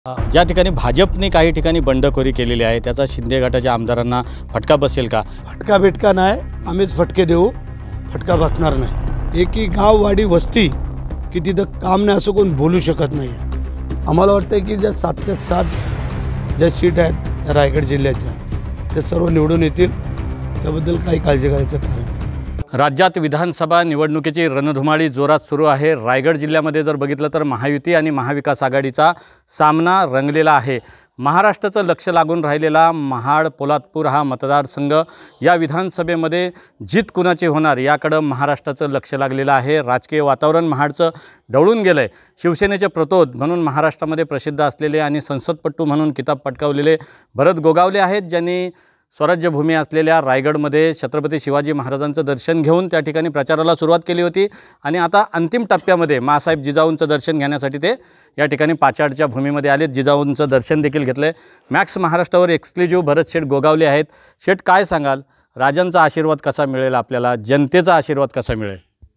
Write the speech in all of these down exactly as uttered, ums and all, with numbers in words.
ज्या ठिकाणी भाजपने काही ठिकाणी बंडखोरी केलेली आहे त्याचा शिंदे गटाच्या आमदारांना फटका बसेल का? फटका बिटका नाही, आम्हीच फटके देऊ, फटका बसणार नाही। एकी गाव वाडी वस्ती की तिथं काम नाही असं कोण बोलू शकत नाही। आम्हाला वाटतं की ज्या सातच्या सात ज्या सीट आहेत रायगड जिल्ह्याच्या ते सर्व निवडून येतील, त्याबद्दल काही काळजी करायचं कारण नाही। राज्यात विधानसभा निवडणुकीची रणधुमाळी जोरात सुरू आहे। रायगड जिल्ह्यामध्ये जर बघितलं तर महायुती आणि महाविकास आघाडीचा सामना रंगलेला आहे। महाराष्ट्राचं लक्ष लागून राहिलेला महाड पोलादपूर हा मतदारसंघ, या विधानसभेमध्ये जीत कुणाची होणार याकडे महाराष्ट्राचं लक्ष लागलेलं आहे। राजकीय वातावरण महाडचं ढवळून गेलं आहे। शिवसेनेचे प्रतोद म्हणून महाराष्ट्रामध्ये प्रसिद्ध असलेले आणि संसदपटू म्हणून किताब पटकावलेले भरत गोगावले आहेत, ज्यांनी स्वराज्यभूमी असलेल्या रायगडमध्ये छत्रपती शिवाजी महाराजांचं दर्शन घेऊन त्या ठिकाणी प्रचाराला सुरुवात केली होती आणि आता अंतिम टप्प्यामध्ये मासाहेब जिजाऊंचं दर्शन घेण्यासाठी ते या ठिकाणी पाचाडच्या भूमीमध्ये आले। जिजाऊंचं दर्शन देखील घेतले। मॅक्स महाराष्ट्रावर एक्सक्लुझिव्ह भरत शेठ गोगावले आहेत। शेठ, काय सांगाल, राजांचा आशीर्वाद कसा मिळेल आपल्याला, जनतेचा आशीर्वाद कसा मिळेल?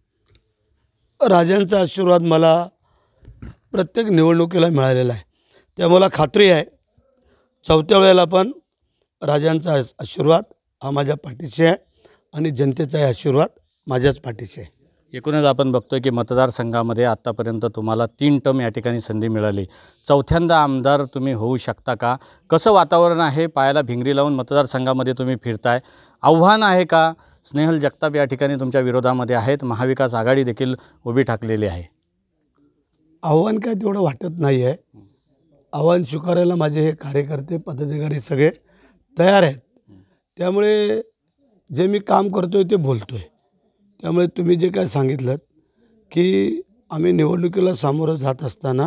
राजांचा आशीर्वाद मला प्रत्येक निवडणुकीला मिळालेला आहे, त्यामुळे मला खात्री आहे चौथ्या वेळेला पण राजांचा आशीर्वाद हा माझ्या पाठीशी आहे आणि जनतेचा आशीर्वाद माझ्याच पाठीशी आहे। एकूणच आपण बघतोय की मतदारसंघामध्ये आत्तापर्यंत तुम्हाला तीन टर्म या ठिकाणी संधी मिळाली, चौथ्यांदा आमदार तुम्ही होऊ शकता का? कसं वातावरण आहे? पायाला भिंगरी लावून मतदारसंघामध्ये तुम्ही फिरताय, आव्हान आहे का? स्नेहल जगताप या ठिकाणी तुमच्या विरोधामध्ये आहेत, महाविकास आघाडी देखील उभी ठाकलेली आहे। आव्हान काय तेवढं वाटत नाही आहे। आव्हान स्वीकारायला माझे हे कार्यकर्ते पदाधिकारी सगळे तयार आहेत, त्यामुळे जे मी काम करतोय ते बोलतोय। त्यामुळे तुम्ही जे काय सांगितलं की आम्ही निवडणुकीला सामोरं जात असताना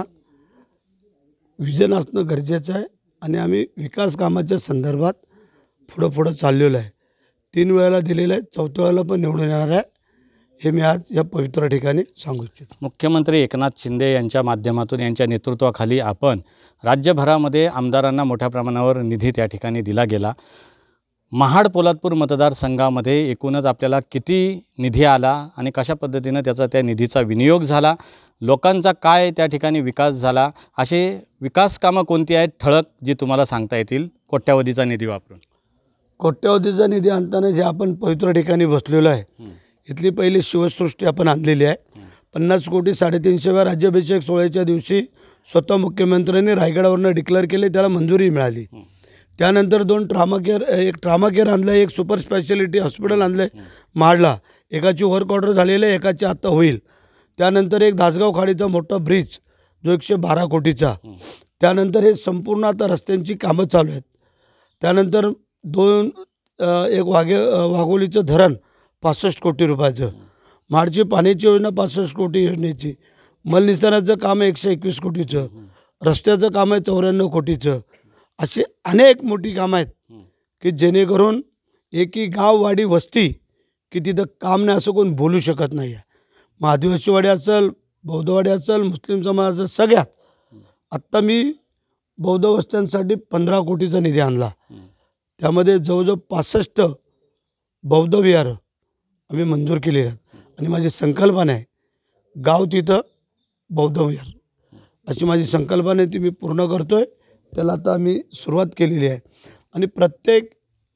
विजन असणं गरजेचं आहे आणि आम्ही विकास कामाच्या संदर्भात पुढं पुढं चाललेलो आहे। तीन वेळेला दिलेलं आहे, चौथ्या वेळेला पण निवडून येणार आहे, हे मी आज या पवित्र ठिकाणी सांगू इच्छितो। मुख्यमंत्री एकनाथ शिंदे यांच्या माध्यमातून यांच्या नेतृत्वाखाली आपण राज्यभरामध्ये आमदारांना मोठ्या प्रमाणावर निधी त्या ठिकाणी दिला गेला। महाड पोलादपूर मतदारसंघामध्ये एकूणच आपल्याला किती निधी आला आणि कशा पद्धतीनं त्याचा त्या निधीचा विनियोग झाला, लोकांचा काय त्या ठिकाणी विकास झाला, असे विकास कामं कोणती आहेत ठळक जी तुम्हाला सांगता येतील कोट्यावधीचा निधी वापरून? कोट्यावधीचा निधी आणताना जे आपण पवित्र ठिकाणी बसलेलो आहे, इथली पहिली शिवसृष्टी आपण आणलेली आहे। पन्नास कोटी साडेतीनशेव्या राज्याभिषेक सोहळ्याच्या दिवशी स्वतः मुख्यमंत्र्यांनी रायगडावरनं डिक्लेअर केले, त्याला मंजुरी मिळाली। त्यानंतर दोन ट्रामा केअर एक ट्रामा केअर आणलं आहे, एक सुपर स्पेशालिटी हॉस्पिटल आणलं आहे महाडला, एकाची वर्क ऑर्डर झालेलं आहे, एकाची आत्ता होईल। त्यानंतर एक दासगाव खाडीचा मोठा ब्रिज जो एकशे बारा कोटीचा, त्यानंतर हे संपूर्ण आता रस्त्यांची कामं चालू आहेत। त्यानंतर दोन एक वाघे वाघोलीचं धरण पासष्ट कोटी रुपयाचं, महाडची पाण्याची योजना पासष्ट कोटी योजनेची, मलनिसाराचं काम आहे एकशे एकवीस कोटीचं, रस्त्याचं काम आहे चौऱ्याण्णव कोटीचं, असे अनेक मोठी कामं आहेत की जेणेकरून एकी गाव वाडी वस्ती की तिथं काम नाही असं कोण बोलू शकत नाही आहे। मग आदिवासीवाडी असेल, बौद्धवाडी असेल, मुस्लिम समाज असेल, सगळ्यात आत्ता मी बौद्ध वस्त्यांसाठी पंधरा कोटीचा निधी आणला, त्यामध्ये जवळजवळ पासष्ट बौद्ध विहार आम्ही मंजूर केलेले आहेत आणि माझी संकल्पना आहे गाव तिथं बौद्ध विहार, अशी माझी संकल्पना आहे, ती मी पूर्ण करतो आहे। त्याला आता आम्ही सुरुवात केलेली आहे आणि प्रत्येक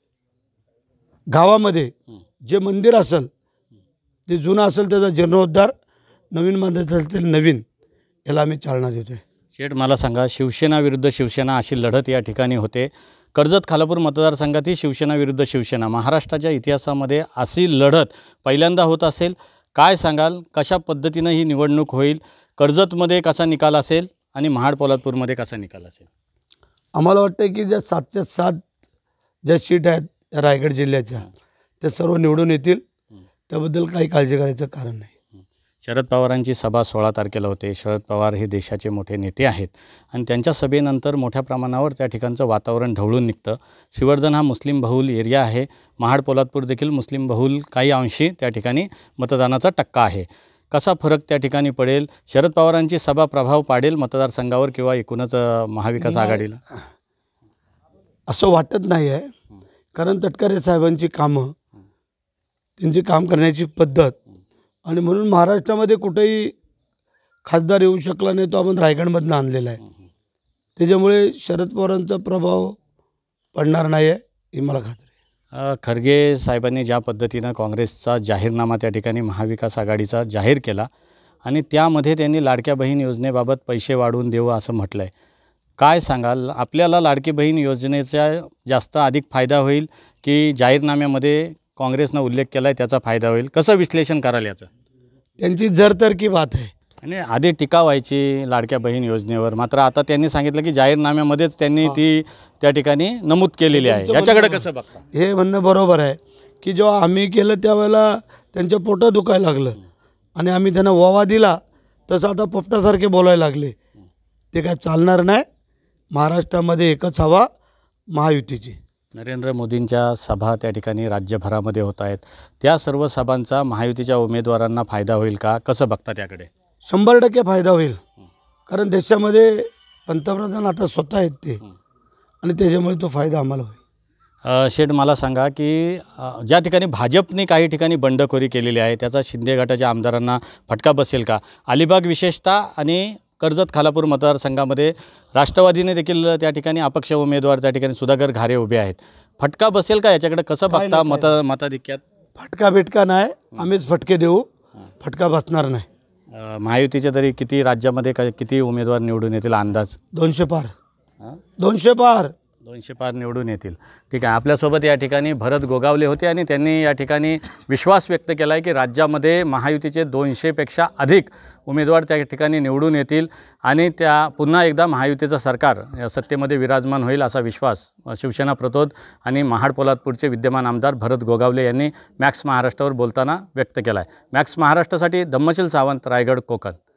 गावामध्ये जे मंदिर असेल ते जुनं असेल त्याचा जीर्णोद्धार, नवीन बांधायचं असेल तर नवीन, याला आम्ही चालना देतो आहे। शेठ, मला सांगा, शिवसेना विरुद्ध शिवसेना अशी लढत या ठिकाणी होते। कर्जत खालापूर मतदारसंघातही शिवसेना विरुद्ध शिवसेना, महाराष्ट्राच्या इतिहासामध्ये अशी लढत पहिल्यांदा होत असेल, काय सांगाल? कशा पद्धतीनं ही निवडणूक होईल? कर्जतमध्ये कसा निकाल असेल आणि महाड पोलादपूरमध्ये कसा निकाल असेल? आम्हाला वाटतं की ज्या सातच्या सात ज्या सीट आहेत रायगड जिल्ह्याच्या ते सर्व निवडून येतील, त्याबद्दल काही काळजी करायचं कारण नाही। शरद पवारांची सभा सोळा तारखेला होते। शरद पवार हे देशाचे मोठे नेते आहेत आणि त्यांच्या सभेनंतर मोठ्या प्रमाणावर त्या ठिकाणचं वातावरण ढवळून निघतं। श्रीवर्धन हा मुस्लिम बहुल एरिया आहे, महाड पोलादपूर देखील मुस्लिम बहुल काही अंशी त्या ठिकाणी मतदानाचा टक्का आहे। कसा फरक त्या ठिकाणी पडेल? शरद पवारांची सभा प्रभाव पाडेल मतदारसंघावर किंवा एकूणच महाविकास आघाडीला? असं वाटत नाही आहे, कारण तटकरे साहेबांची कामं, त्यांची काम करण्याची पद्धत आणि म्हणून महाराष्ट्रामध्ये कुठेही खासदार येऊ शकला नाही, तो आपण रायगडमधून आणलेला आहे। त्याच्यामुळे शरद पवारांचा प्रभाव पडणार नाही आहे ही मला खात्री आहे. अ, खरगे साहेबांनी ज्या पद्धतीनं काँग्रेसचा जाहीरनामा त्या ठिकाणी महाविकास आघाडीचा जाहीर केला आणि त्यामध्ये त्यांनी लाडक्या बहीण योजनेबाबत पैसे वाढवून देऊ असं म्हटलं आहे. काय सांगाल, आपल्याला लाडकी बहीण योजनेचा जास्त अधिक फायदा होईल की जाहीरनाम्यामध्ये काँग्रेसनं उल्लेख केला आहे त्याचा फायदा होईल? कसं विश्लेषण कराल याचं? त्यांची जरतरकी बात आहे. आणि आधी टीका व्हायची लाडक्या बहीण योजनेवर, मात्र आता त्यांनी सांगितलं की जाहीरनाम्यामध्येच त्यांनी ती त्या ठिकाणी नमूद केलेली आहे. याच्याकडे कसं बघता? हे म्हणणं बरोबर आहे की जेव्हा आम्ही केलं त्यावेळेला त्यांच्या पोटात दुखायला लागलं आणि आम्ही त्यांना वावा दिला, तसं आता पोपटासारखे बोलायला लागले. ते काय चालणार नाही. महाराष्ट्रामध्ये एकच हवा महायुतीची. नरेंद्र मोदींच्या सभा त्या ठिकाणी राज्यभरामध्ये होत आहेत. त्या सर्व सभांचा महायुतीच्या उमेदवारांना फायदा होईल का? कसं बघता त्याकडे? शंभर टक्के फायदा होईल. कारण देशामध्ये पंतप्रधान आता स्वतः आहेत ते आणि त्याच्यामुळे तो फायदा आम्हाला होईल. अ, शेठ मला सांगा की अ, ज्या ठिकाणी भाजपने काही ठिकाणी बंडखोरी केलेली आहे त्याचा शिंदे गटाच्या आमदारांना फटका बसेल का? अलिबाग विशेषतः आणि कर्जत खालापूर मतदारसंघामध्ये राष्ट्रवादीने देखील त्या ठिकाणी अपक्ष उमेदवार त्या ठिकाणी सुधाकर घारे उभे आहेत. फटका बसेल का? याच्याकडे कसं बघता मत मताधिक्यात? फटका बिटका नाही, आम्हीच फटके देऊ. फटका बसणार नाही. अ, महायुतीचे तरी किती राज्यामध्ये का किती उमेदवार निवडून येतील अंदाज? दोनशे पार. दोनशे पार दोनशे पार निवडून येतील. ठीक आहे. आपल्यासोबत या ठिकाणी भरत गोगावले होते आणि त्यांनी या ठिकाणी विश्वास व्यक्त केला आहे की राज्यामध्ये महायुतीचे दोनशेपेक्षा अधिक उमेदवार त्या ठिकाणी निवडून येतील आणि त्या पुन्हा एकदा महायुतीचं सरकार सत्तेमध्ये विराजमान होईल असा विश्वास शिवसेना प्रतोद आणि महाड पोलादपूरचे विद्यमान आमदार भरत गोगावले यांनी मॅक्स महाराष्ट्रावर बोलताना व्यक्त केला आहे. मॅक्स महाराष्ट्रासाठी धम्मशील सावंत, रायगड, कोकण.